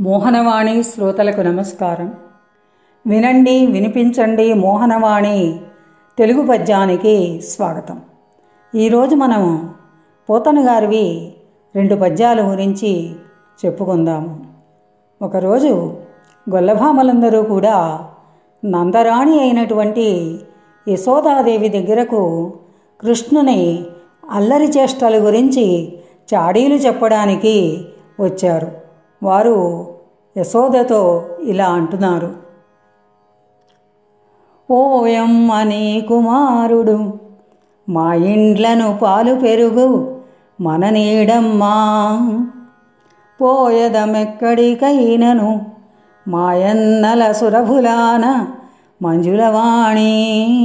మోహనవాణి శ్రోతలకు నమస్కారం. వినండి, వినిపించండి మోహనవాణి తెలుగు పద్యానికి స్వాగతం. ఈరోజు మనం పోతన గారివి 2 పద్యాల గురించి చెప్పుకుందాము. ఒకరోజు గొల్లభామలందరూ కూడా నందరాణి అయినటువంటి యశోదాదేవి దగ్గరకు కృష్ణుని అల్లరి చేష్టల గురించి చాడీలు చెప్పడానికి వచ్చారు. వారు యశోదతో ఇలా అంటున్నారు: ఓయమ్మ నీ కుమారుడు మా ఇండ్లను పాలు పెరుగు మన నీడమ్మా, పోయదమెక్కడికైనను మాయన్నల సురభులాన మంజులవాణి.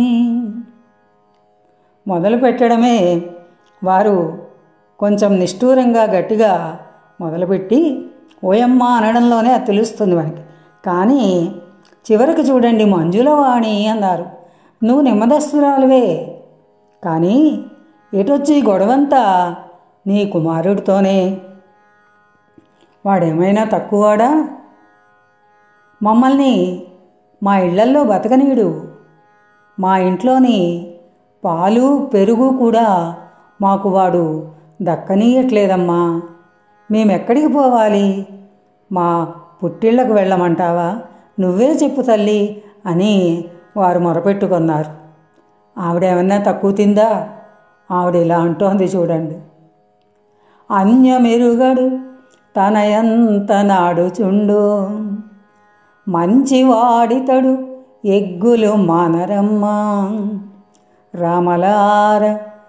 మొదలు పెట్టడమే వారు కొంచెం నిష్ఠూరంగా గట్టిగా మొదలుపెట్టి ఓయమ్మ అనడంలోనే అది తెలుస్తుంది మనకి. కానీ చివరికి చూడండి, మంజులవాణి అన్నారు. నువ్వు నెమ్మదస్తురాలువే, కానీ ఎటొచ్చి గొడవంతా నీ కుమారుడితోనే. వాడేమైనా తక్కువవాడా? మమ్మల్ని మా ఇళ్లల్లో బతకనీడు. మా ఇంట్లోని పాలు పెరుగు కూడా మాకు వాడు దక్కనీయట్లేదమ్మా. మేమెక్కడికి పోవాలి? మా పుట్టిళ్లకు వెళ్ళమంటావా? నువ్వే చెప్పు తల్లి అని వారు మొరపెట్టుకున్నారు. ఆవిడేమన్నా తక్కువ తిందా? ఆవిడ ఇలా అంటోంది చూడండి: అన్యమెరుగడు తనయంత నాడుచుండు, మంచివాడితడు ఎగ్గులు మానరమ్మా. రామలార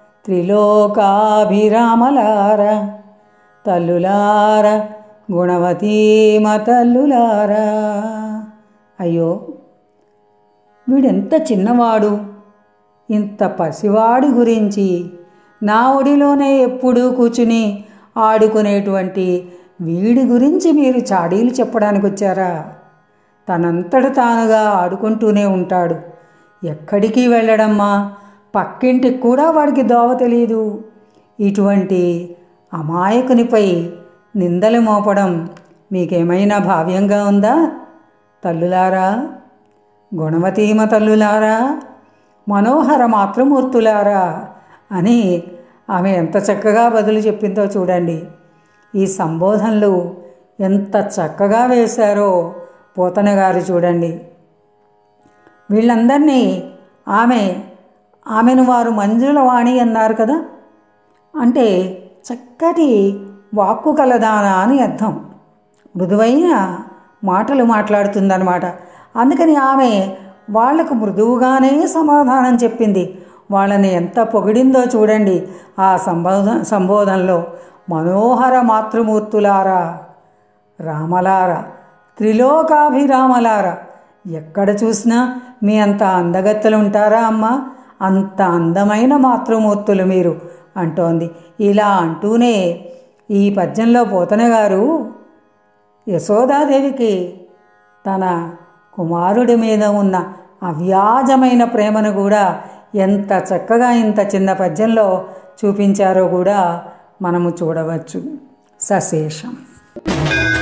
త్రిలోకాభిరామలార, తల్లులార గుణవతీమ తల్లులారా. అయ్యో, వీడెంత చిన్నవాడు! ఇంత పసివాడి గురించి నా ఒడిలోనే ఎప్పుడూ కూర్చుని ఆడుకునేటువంటి వీడి గురించి మీరు చాడీలు చెప్పడానికి వచ్చారా? తనంతట తానుగా ఆడుకుంటూనే ఉంటాడు. ఎక్కడికి వెళ్ళడమ్మా, పక్కింటికి కూడా వాడికి దోవ తెలియదు. ఇటువంటి అమాయకునిపై నిందలు మోపడం మీకేమైనా భావ్యంగా ఉందా? తల్లులారా, గుణవతీమ తల్లులారా, మనోహర మాతృమూర్తులారా అని ఆమె ఎంత చక్కగా బదులు చెప్పిందో చూడండి. ఈ సంబోధనలు ఎంత చక్కగా వేశారో పోతన గారు చూడండి. వీళ్ళందరినీ ఆమెను వారు మంజులవాణి అన్నారు కదా, అంటే చక్కటి వాక్కు కలదానా అని అర్థం. మృదువైన మాటలు మాట్లాడుతుందన్నమాట. అందుకని ఆమె వాళ్లకు మృదువుగానే సమాధానం చెప్పింది. వాళ్ళని ఎంత పొగిడిందో చూడండి ఆ సంబోధనలో. మనోహర మాతృమూర్తులారా, రామలారా, త్రిలోకాభిరామలారా, ఎక్కడ చూసినా మీ అంత అందగత్తెలు ఉంటారా అమ్మా? అంత అందమైన మాతృమూర్తులు మీరు అంటోంది. ఇలా అంటూనే ఈ పద్యంలో పోతన గారు యశోదాదేవికి తన కుమారుడి మీద ఉన్న అవ్యాజమైన ప్రేమను కూడా ఎంత చక్కగా ఇంత చిన్న పద్యంలో చూపించారో కూడా మనము చూడవచ్చు. సశేషం.